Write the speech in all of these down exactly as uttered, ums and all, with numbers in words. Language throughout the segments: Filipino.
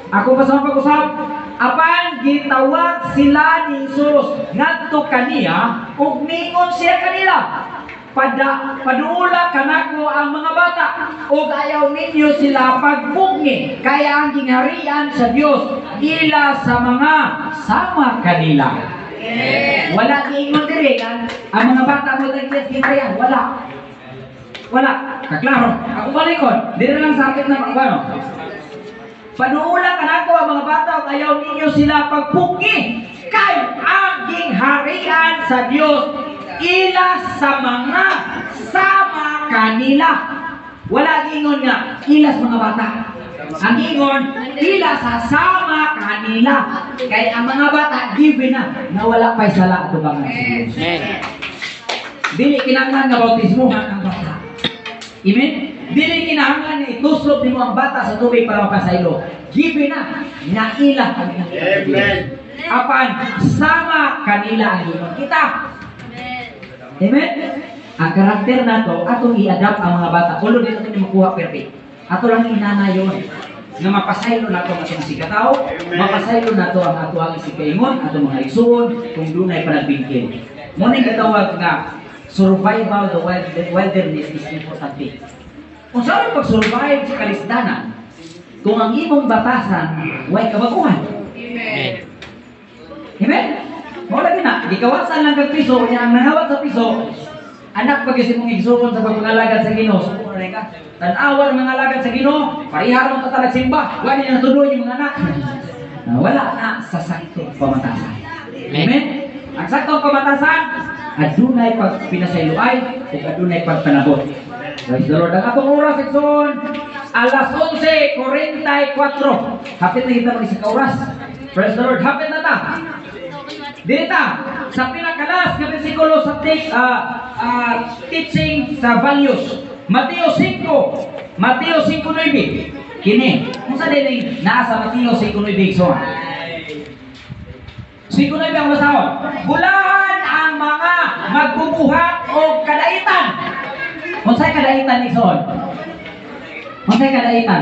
Ako pa sa pag-usap, apan gitawag sila ni Jesus ngadto kaniya ug ningon siya kanila, pada padula kanako ang mga bata ug ayaw ninyo sila pagpungi, kaya ang gingharian sa Dios ila sa mga sama kanila. Yes. Wala giingon diri kan ang mga bata mo tagkit gingharian, wala. Wala, kaklaro. Ako balikon, diri lang sa akin na ano. Panuula kanako ang mga bata ug ayaw ninyo sila pagpungi, kay ang gingharian sa Dios ila sa mga sama kanila. Wala gingon nga ila sa mga bata. Ang gingon ila sa sama kanila, kay ang mga bata given na nawala pa sala ato bang Dios. Dili kinahanglan nga bautismo ang bata. Amen? Dili kinahanglan nga ituslop nimo ang bata sa tubig para mapasaylo. Given na naila ang Amen. Apan sama kanila ang gingon kita. Amen? Ang karakter nato atong i-adapt ang mga bata. Kulo dito natin makuha perfect. Ato lang inanayon nga mapasaylo nato ang atong sikataw, mapasaylo nato ang ato ang isikaingon, atong mga isuon kung dunay panagbingkil. Mo ning gitawag nga survival the wilderness is important thing. Kung saan pag-survive sa kalisdanan, kung ang imong batasan way kabaguhan. Amen. Amen? Wala na, gikawasan lang kag piso, kanya ang nangawat sa piso, anak pag isin mong igsuon sa pagpangalagad sa Ginoo, suko na ka. Tan-awar mga alagad sa Ginoo, parihar mo tatalag simba, wala na tuloy yung mga anak. Wala na sa saktong pamatasan. Amen? Ang saktong pamatasan, adunay pag pinasayloay o adunay pagpanabot. Praise the Lord. Ang atong oras igsoon alas onse forty-four. Hapit na kita mag-isa ka oras. Praise the Lord. Hapit na ta. Dita sa pinakalas nga bersikulo sa uh, uh, teaching sa values. Mateo five. Mateo five nine. Kini. Kung sa din naa sa Mateo five nine igsoon. five nine ang basahon. Bulahan ang mga magbubuhat o kadaitan. Unsay kadaitan igsoon? Unsay kadaitan?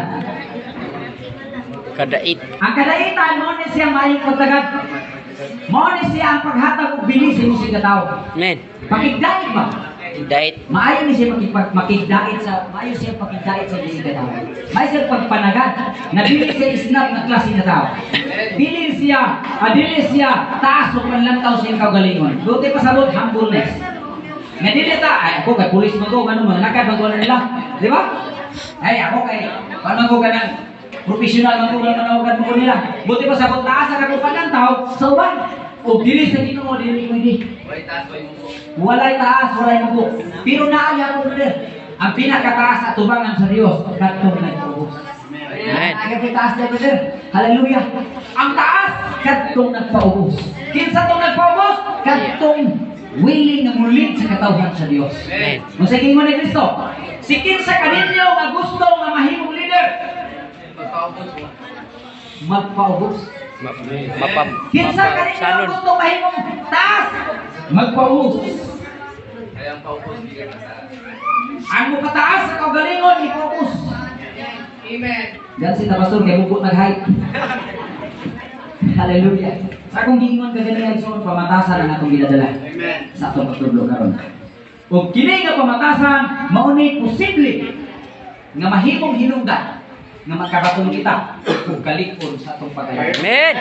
Kadait. Ang kadaitan mo ni siya maayong pagtagad. Mo ni siya ang paghatag og bilis sa imong katawo. Amen. Pakigdait ba? Dait. Maayo ni siya makipag makigdait sa maayo siya pakigdait sa imong katawo. Maayo siya pagpanagad na dili siya isnap na klase na tao. Dili siya, adili siya taas ug panlantaw sa iyang kaugalingon. Buti pasabot humbleness. Nga dili ta, ay ako kay pulis man ko, ano man, nakad man ko na nila. Di ba? Ay ako kay, paano man ko ka ng professional man ko na manawagan mo ko nila. Buti pa sa kung taas ang kakupanan tao, sa uban. O dili sa Ginoo, dili ko hindi. Walay taas, walay taas, walay muko. Pero naaya ko na ang pinakataas at tubangan sa Diyos, katong nagpaubos. Amen. Ang taas na brother. Hallelujah. Ang taas, katong nagpaubos. Kinsa tong nagpaubos? Katong willing na mulit sa katawhan sa Dios. Amen. Kung sa gingon ni Kristo, si kinsa kaninyo nga gusto nga mahimong leader, magpaubos. Magpaubos. Mapam. Kinsa kaninyo nga gusto mahimong taas, magpaubos. Ay ang paubos bigat na taas. Ang mupataas sa kaugalingon, ipaubos. Amen. Diyan si Tabasur kay buko nag-hype. Hallelujah. Sa akong giingon kagalingan sa pamatasan ang atong ginadala. Amen. Sa atong pagtudlo karon. Ug kini nga pamatasan mao ni posible nga mahimong hinungdan nga makabatong kita ug kalig-on sa atong pagayon. Amen.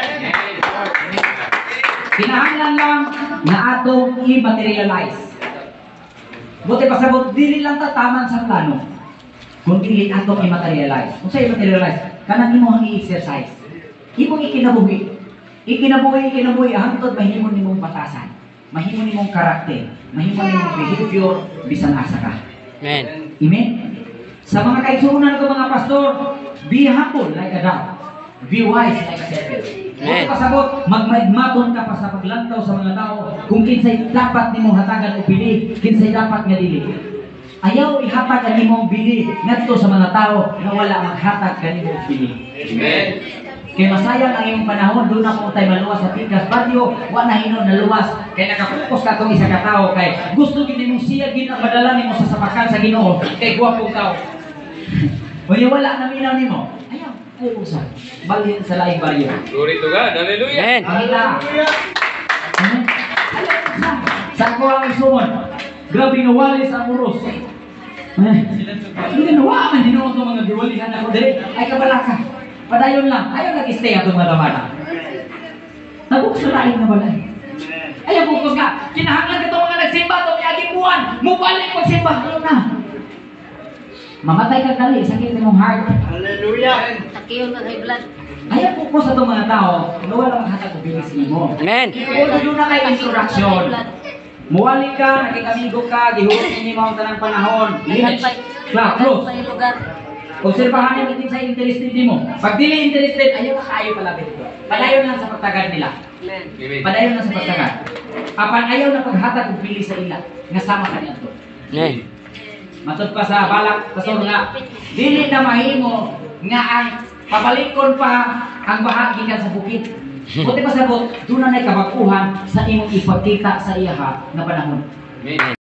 Kinahanglan lang nga atong i-materialize. Buti pasabot dili lang ta taman sa plano. Kung dili atong i-materialize. Kung sa i-materialize, kanang imong i-exercise. Imong ikinabuhi. Ikinabuhi, ikinabuhi, hangtod mahimong nimong batasan. Mahimong nimong karakter. Mahimong nimong behavior, bisan asa ka. Amen. Amen? Sa mga kaigsuunan ko mga pastor, be humble like a dove. Be wise like a serpent. Kung pasabot, magmaidmaton ka pa sa paglantaw sa mga tao, kung kinsay dapat nimong hatagan o pili, kinsay dapat nga dili. Ayaw ihatag ang imong bili ngadto sa mga tao na wala maghatag kanimo bili. Amen. Kay masayang ang imong panahon, doon na po tayo maluwas sa Pikas Barrio, wa na hinon na luwas. Kay nakapokus ka itong isa ka tao, kay gusto gini mo siya ginapadala nimo sa sapakan sa Ginoo, kay guwapong tao. O wala na minaw nimo. Ayaw. Ay kung sa balhin sa laing baryo. Glory to God. Hallelujah. Amen. Kanila. Amen. Ayaw kung sa. Sa ako ang sumun. Grabe nga wali sa amuros. Eh, hindi ka nawa man din ako mga giwalihan ako dali. Ay kabalaka. Padayon lang. Ayaw nag-stay atong mga bata. Nabukos na laing na balay. Ayaw bukos ka. Kinahanglan ka itong mga nagsimba itong iaging buwan. Mubalik magsimba. Ayaw na. Mamatay ka dali. Sakit mong heart. Takiyon ng high blood. Ayaw bukos sa itong mga tao. Kung wala kang hatag o bilis mo. Amen. Kung doon na kayo instruction. Muwali ka, naging amigo ka, gihulog ninyo mo ang tanang panahon. Lihat, Cla- close. May lugar. Obserbahan yung itin sa interested mo. Pag dili interested, ayaw ka kayo palapit ko. Padayon lang sa pagtagad nila. Amen. Amen. Padayon lang sa pagtagad. Apan ayaw na paghatag o pili sa ila. Nga sama ka niya to. Amen. Matod pa sa balak, pastor nga, dili na mahimo nga ang pabalikon pa ang bahagi ka sa bukid. Buti pa sabot, doon na na'y kabakuhan sa imong ipagkita sa iyaha na panahon. Amen.